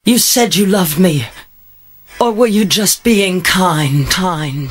You said you loved me, or were you just being kind? Kind.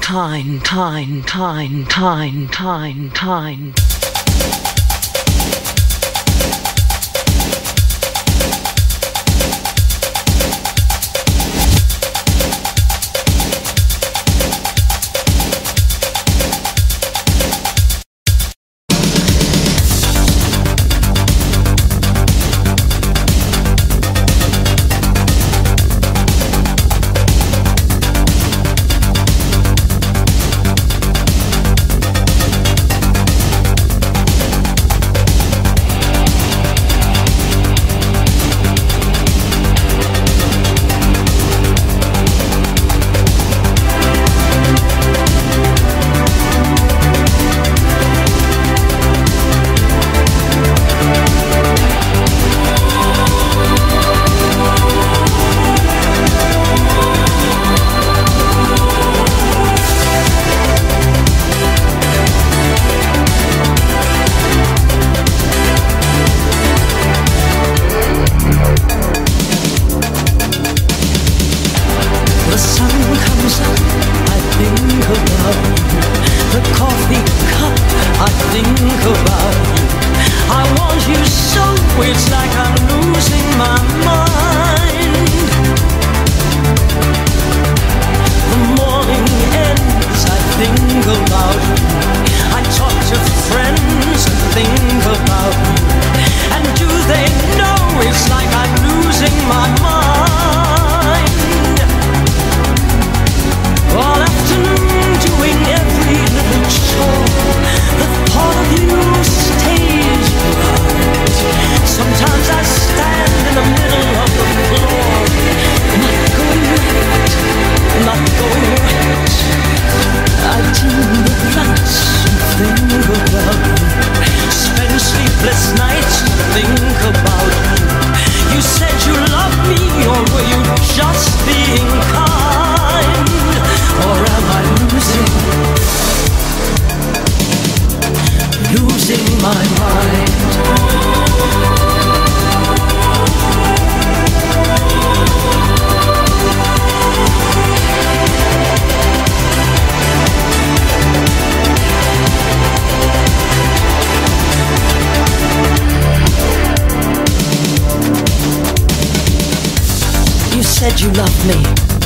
Said you loved me,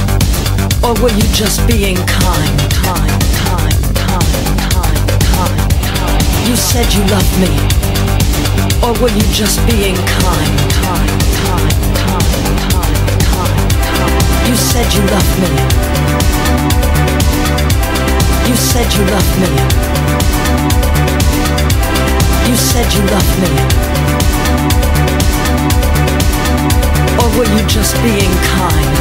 or were you just being kind? You said you loved me, or were you just being kind? You said you loved me. You said you loved me. You said you loved me. Or were you just being kind?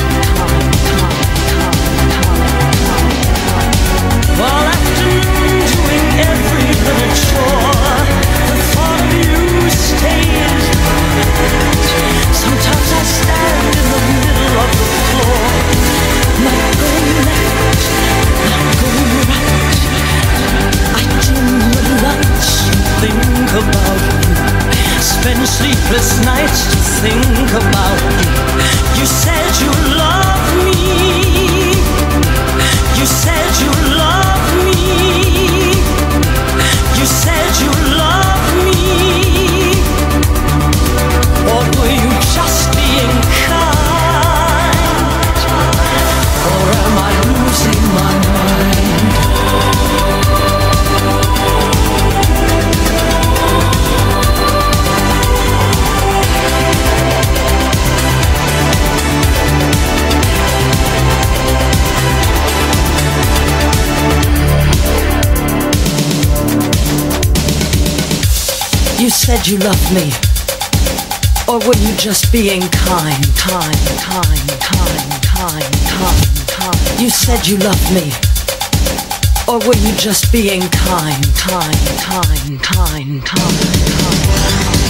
All afternoon doing every little chore, the thought of you stays right. Sometimes I stand in the middle of the floor, not going left, not going right. I dim the lights and think about you, spend sleepless nights to think about you. You said you loved me. You said you loved me. You said you loved me. Or were you just being kind? Or am I losing my mind? You said you loved me, or were you just being kind? You said you loved me, or were you just being kind?